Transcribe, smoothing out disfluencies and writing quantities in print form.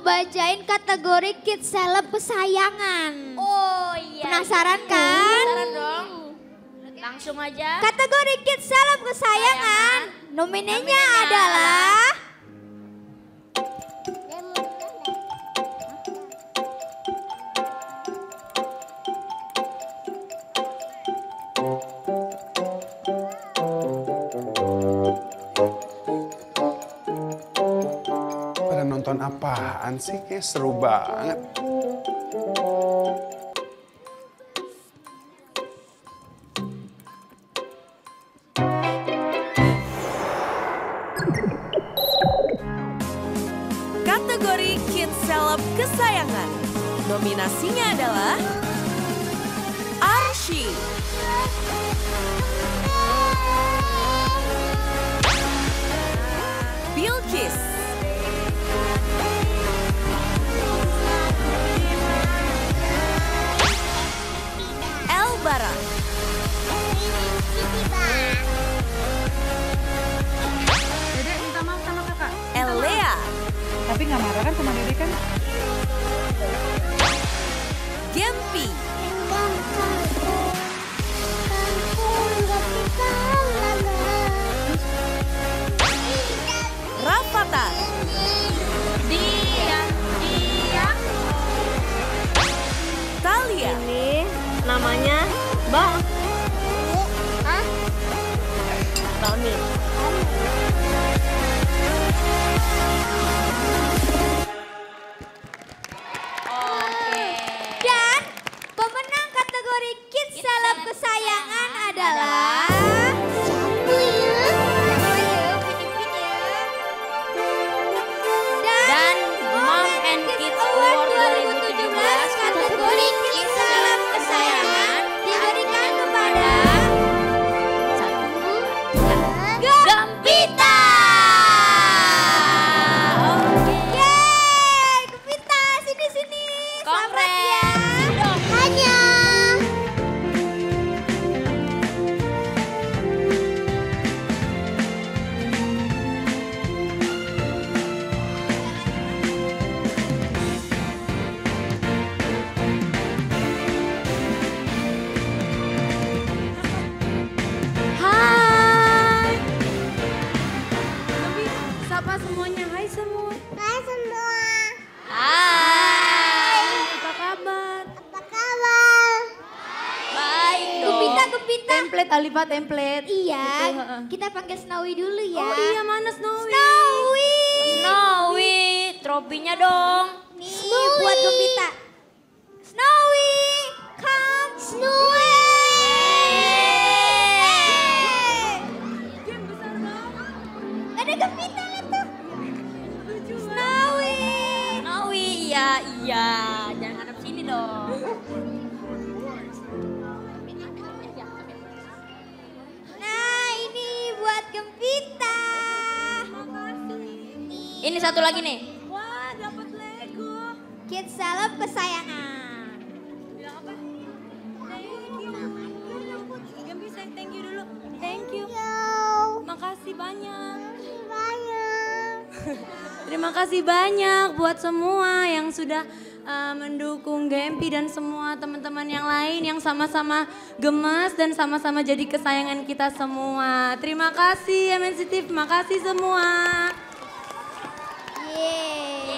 ngebacain kategori kids seleb kesayangan. Oh iya. Penasaran kan? Penasaran dong. Langsung aja. Kategori kids seleb kesayangan. Nominenya adalah Pada nonton apaan sih? Kayak seru banget. Kategori Kids Seleb Kesayangan. Nominasinya adalah Arsy, Bilkis, Elbara, Dedek minta maaf sama kakak. Elea, Tapi nggak marah kan sama Dedek kan? Gempi, Rafathar, Dia. Thalia, Ini namanya Bang. Bami. Oke. dan pemenang kategori kids seleb kesayangan adalah Dan Mom and Kids Award 2017 kategori kids seleb kesayangan diberikan kepada Gempita. Yeay, Gempita, sini. Selamat ya. Hanya. Hai. Tapi sapa semuanya. Hai semua. Hai semua. Hai. Apa kabar? Apa kabar? Baik dong. Gempita. Template Alifa template. Iya, Gitu, heeh. kita panggil Snowy dulu ya. Oh iya, mana Snowy? Snowy. Snowy, tropinya dong. Nih buat Gempita. Snowy, come Snowy. Ada Gempita lihat tuh. Snowy. Snowy, iya. Jangan ngadep sini dong. Nah ini buat Gempita. Ini satu lagi nih. Wah, dapat Lego. Kids seleb kesayangan. Bilang apa? Thank you. Gempi say thank you dulu. Thank you. Makasih banyak. Terima kasih banyak buat semua yang sudah mendukung Gempi dan semua teman-teman yang lain yang sama-sama gemes dan sama-sama jadi kesayangan kita semua. Terima kasih MNCTV, makasih semua. Yeay.